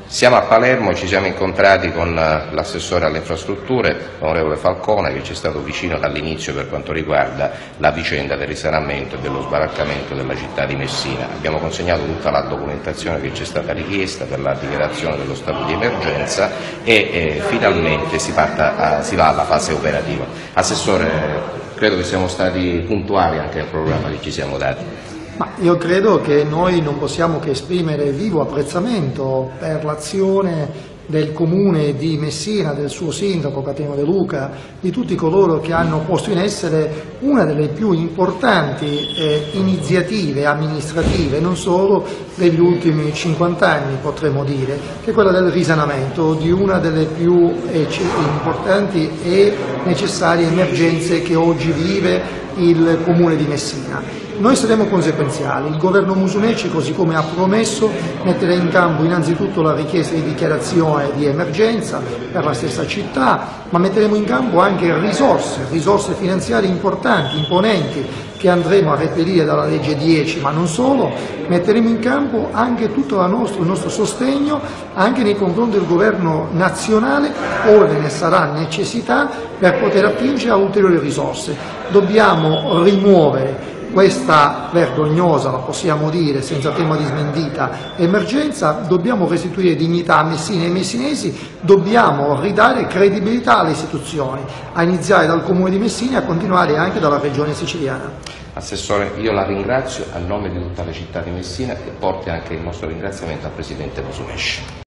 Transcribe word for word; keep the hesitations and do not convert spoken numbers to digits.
Siamo a Palermo e ci siamo incontrati con l'assessore alle infrastrutture, l'onorevole Falcone, che ci è stato vicino dall'inizio per quanto riguarda la vicenda del risanamento e dello sbaraccamento della città di Messina. Abbiamo consegnato tutta la documentazione che ci è stata richiesta per la dichiarazione dello stato di emergenza e eh, finalmente si, parta a, si va alla fase operativa. Assessore, credo che siamo stati puntuali anche al programma che ci siamo dati. Ma io credo che noi non possiamo che esprimere vivo apprezzamento per l'azione del Comune di Messina, del suo sindaco Cateno De Luca, di tutti coloro che hanno posto in essere una delle più importanti eh, iniziative amministrative, non solo degli ultimi cinquanta anni potremmo dire, che è quella del risanamento di una delle più eh, importanti e necessarie emergenze che oggi vive il Comune di Messina. Noi saremo conseguenziali, il governo Musumeci, così come ha promesso, metterà in campo innanzitutto la richiesta di dichiarazione di emergenza per la stessa città, ma metteremo in campo anche risorse, risorse finanziarie importanti, imponenti, che andremo a reperire dalla legge dieci, ma non solo. Metteremo in campo anche tutto la nostro, il nostro sostegno anche nei confronti del governo nazionale, ove ne sarà necessità, per poter attingere a ulteriori risorse. Dobbiamo rimuovere questa vergognosa, la possiamo dire senza tema di smentita, emergenza, dobbiamo restituire dignità a Messina e ai messinesi, dobbiamo ridare credibilità alle istituzioni, a iniziare dal Comune di Messina e a continuare anche dalla Regione siciliana. Assessore, io la ringrazio a nome di tutta la città di Messina e porti anche il nostro ringraziamento al Presidente Musumeci.